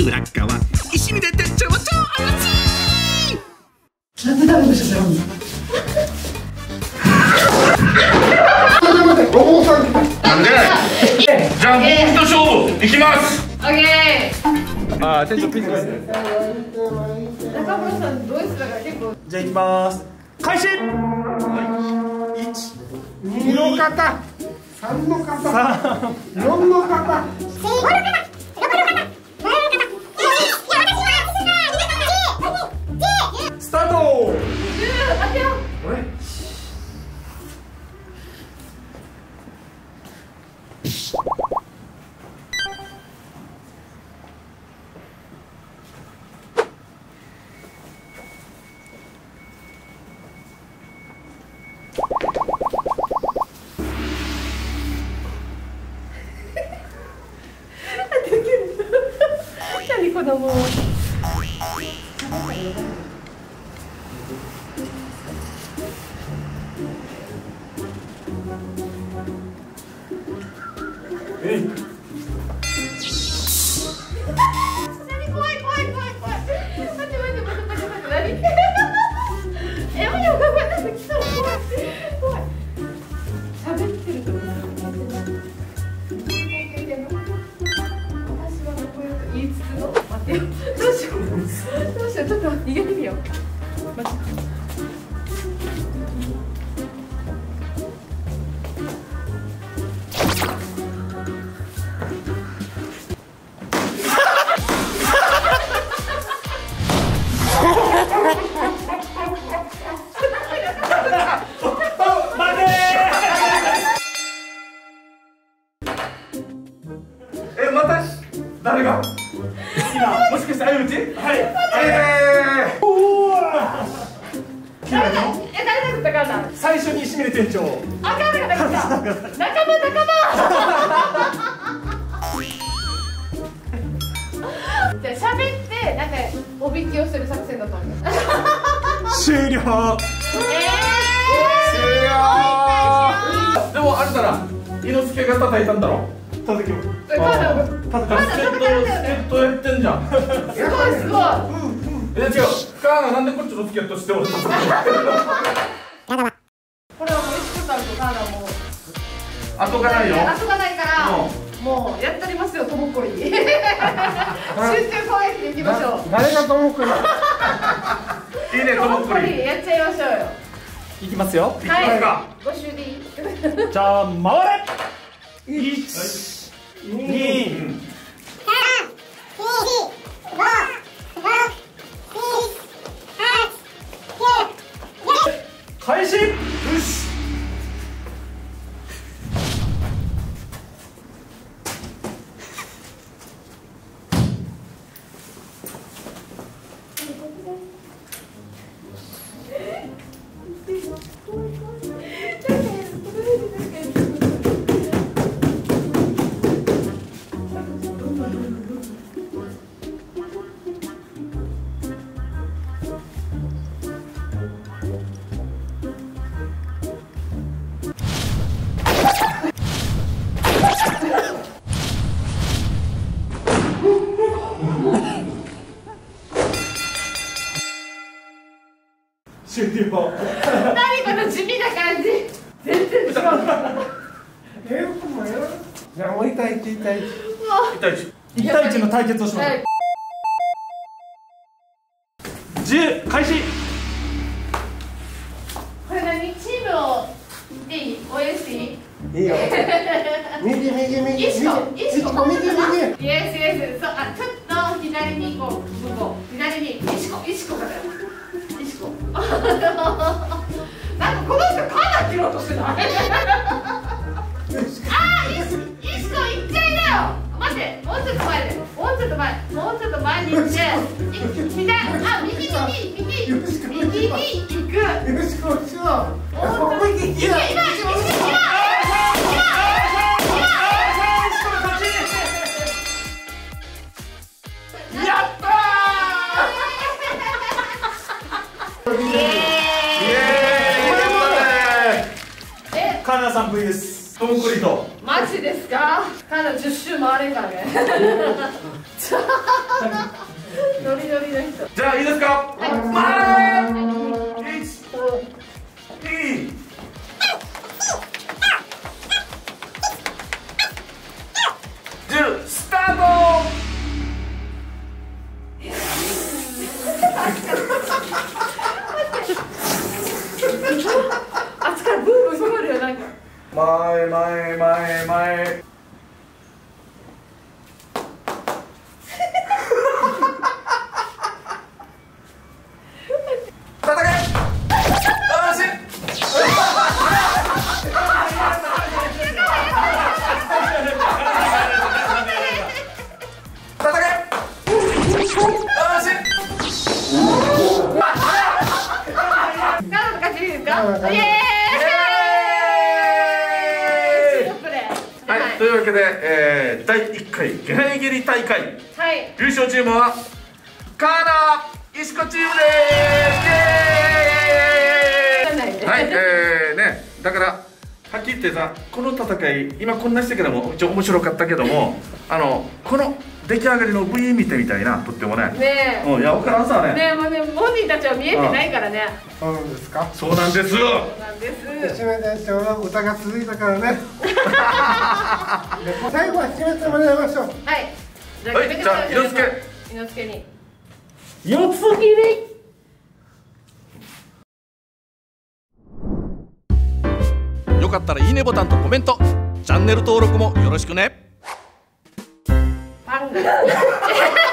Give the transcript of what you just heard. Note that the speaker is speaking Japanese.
裏側石見で店長は超怪しい。 なんでダメでしょう。 なんでじゃあもう一勝負いきます。 オッケああ、店長ピンクですね。 ー。中村さんドイツだから結構。 じゃあ行きます。開始。1、2の方、3の方、4の方、スタート。 何子供。何怖い怖い怖い怖い。待って待って待って待って何。え、待って待って来そう怖い怖い。喋ってると思う。言いつつの待ってよ。どうしようどうしよう。ちょっと逃げてみよう。待ってまた誰が今もしかして相打ち。はい誰だったかな。 最初に石見る店長。 あ、誰が来た。仲間じゃあ喋ってなんかおびきをする作戦だと思う。 終了。 終了。でもあれだな、猪之助が叩いたんだろ。 叩きます。 まだ助っ人やってんじゃん。 すごいすごい。 違う、カーがなんでこっちの助っ人しておるの。 これはもう一緒からとカーナも後がないよ。 後がないからもうやったりますよ、ともっこり。集中攻撃でいきましょう。 誰がともっこり。 いいね、ともっこり。 やっちゃいましょうよ。 いきますよ。 はい。5周でいい。 じゃあ回れ。1、2、開始。よし。終了。 何この地味な感じ。全然違う。 じゃあもう1対1、1対1。 1対1。 1対1の対決をしましょう。10開始。 これ何チームを言っていい？応援していい？ いいよ。右。 イシコ。 右。 イエスイエス。そう、あ、ちょっと左にこう向こう。左にイシコからよ。イシコ。なんかこの人かなり切ろうとしてない？あー、イシコ行っちゃいなよ。待って、もうちょっと前で。もうちょっと前に行って。左、あ、右に行く。 よし、こっちは。 カーナさん VS トム・クリとママジですか。ただ10周回れんからね。ノリノリの人。 じゃあいいですか。 はい。 1、2、10スタート。 あっちからブーブー聞こえるよなんか。 前前前前。叩け。よし。叩け。 カードとかしていいですか。イエーイ。 はい、というわけで、第1回ゲライゲリ大会、 はい。 優勝チームはカーナ石子チームです。イエーイ。はい、ね、だからはっきり言ってさ、この戦い今こんなしてからも一応面白かったけども、この出来上がりの V 見てみたいな、とってもね。 ねえ。 いや、分からんさね。 ねえ、もうね、本人たちは見えてないからね。 そうなんですか。 そうなんですよ。 そうなんです。 締めでしょう。歌が続いたからね。最後は締めてもらいましょう。 はい。じゃはい、じゃあ、猪之助。 猪之助に。 四つ切り。 よかったらいいねボタンとコメント、チャンネル登録もよろしくね。 パンが。